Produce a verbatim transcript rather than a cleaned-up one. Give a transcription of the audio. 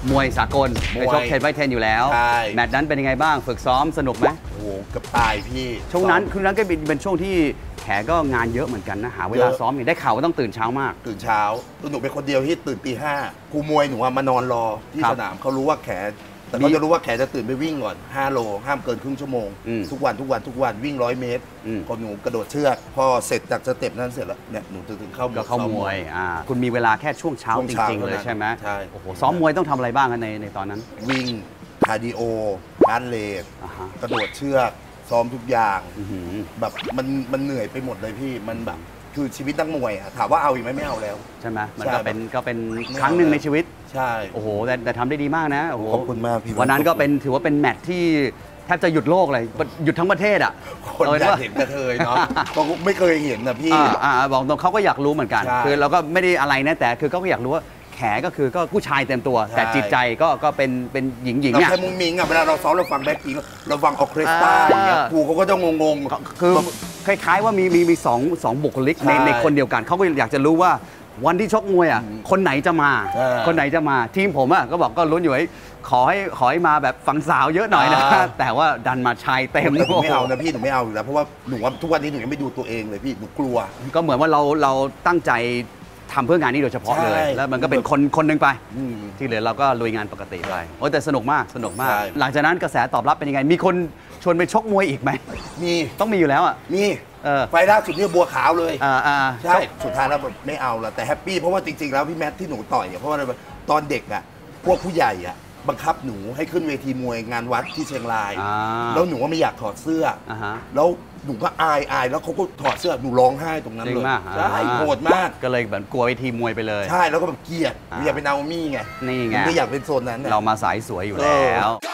มวยสากลไปชกเทนไวท์เทนอยู่แล้วแมตช์นั้นเป็นยังไงบ้างฝึกซ้อมสนุกไหมโอ้โหกับตายพี่ช่วงนั้นคือนั้นก็เป็นช่วงที่แขก็งานเยอะเหมือนกันนะหาเวลาซ้อมอย่างได้ข่าวว่าต้องตื่นเช้ามากตื่นเช้าหนูเป็นคนเดียวที่ตื่นตีห้าครูมวยหนูมานอนรอที่สนามเขารู้ว่าแขแต่เขาจะรู้ว่าแขจะตื่นไปวิ่งก่อนห้าโลห้ามเกินครึ่งชั่วโมงทุกวันทุกวันทุกวันวิ่งร้อยเมตรพอหนูกระโดดเชือกพอเสร็จจากสเต็ปนั้นเสร็จแล้วเนี่ยหนูจะถึงเข้าก็เข้ามวยอ่าคุณมีเวลาแค่ช่วงเช้าจริงๆเลยใช่ไหมใช่โอ้โหซ้อมมวยต้องทำอะไรบ้างในในตอนนั้นวิ่งคาร์ดิโอการเลดกระโดดเชือกซ้อมทุกอย่างแบบมันมันเหนื่อยไปหมดเลยพี่มันแบบคือชีวิตนักมวยอะถามว่าเอาอีกไหมไม่เอาแล้วใช่ไหมมันก็เป็นก็เป็นครั้งหนึ่งในชีวิตใช่โอ้โหแต่แต่ทำได้ดีมากนะโอ้โหขอบคุณมากพี่วันนั้นก็เป็นถือว่าเป็นแมตช์ที่แทบจะหยุดโลกเลยหยุดทั้งประเทศอ่ะคนอยากเห็นกระเทยเนาะก็ไม่เคยเห็นนะพี่อ่าบอกตรงเขาก็อยากรู้เหมือนกันคือเราก็ไม่ได้อะไรนะแต่คือเขาก็อยากรู้ว่าแขก็คือก็ผู้ชายเต็มตัวแต่จิตใจก็ก็เป็นเป็นหญิงหญิงเนี่ยเราแค่มุ้งมิ้งอ่ะเวลาเราซ้อมเราฟังแบ็คกิ้งเราฟังออเคสตราอย่างเงี้ยครูเขาก็จะงงๆคือคล้ายๆว่ามีมีมีสองสองบุคลิกในในคนเดียวกันเขาก็อยากจะรู้ว่าวันที่ชกมวยอ่ะคนไหนจะมาคนไหนจะมาทีมผมอ่ะก็บอกก็ลุ้นอยู่ไอ้ขอให้ขอให้มาแบบฝั่งสาวเยอะหน่อยนะแต่ว่าดันมาชายเต็มหนูไม่เอานะพี่หนูไม่เอาอยู่แล้วเพราะว่าหนูว่าทุกวันนี้หนูยังไม่ดูตัวเองเลยพี่หนูกลัวก็เหมือนว่าเราเราตั้งใจทำเพื่องานนี้โดยเฉพาะเลยแล้วมันก็เป็นคนคนหนึ่งไปที่เหลือเราก็ลุยงานปกติไปโอ้แต่สนุกมากสนุกมากหลังจากนั้นกระแสตอบรับเป็นยังไงมีคนชวนไปชกมวยอีกไหมมีต้องมีอยู่แล้วอ่ะมีไฟล่าสุดเนี่ยบัวขาวเลยใช่สุดท้ายแล้วไม่เอาละแต่แฮปปี้เพราะว่าจริงๆแล้วพี่แมทที่หนูต่อยเพราะว่าตอนเด็กอ่ะพวกผู้ใหญ่อ่ะบังคับหนูให้ขึ้นเวทีมวยงานวัดที่เชียงรายแล้วหนูว่าไม่อยากถอดเสื้อแล้วหนูก็อายอายแล้วเขาก็ถอดเสื้อหนูร้องไห้ตรงนั้นเลยใช่โหดมากก็เลยแบบกลัวเวทีมวยไปเลยใช่แล้วก็แบบเกลียดอยากเป็นนาโอมี่ไงนี่ไงไม่อยากเป็นโซนนั้นเรามาสายสวยอยู่แล้ว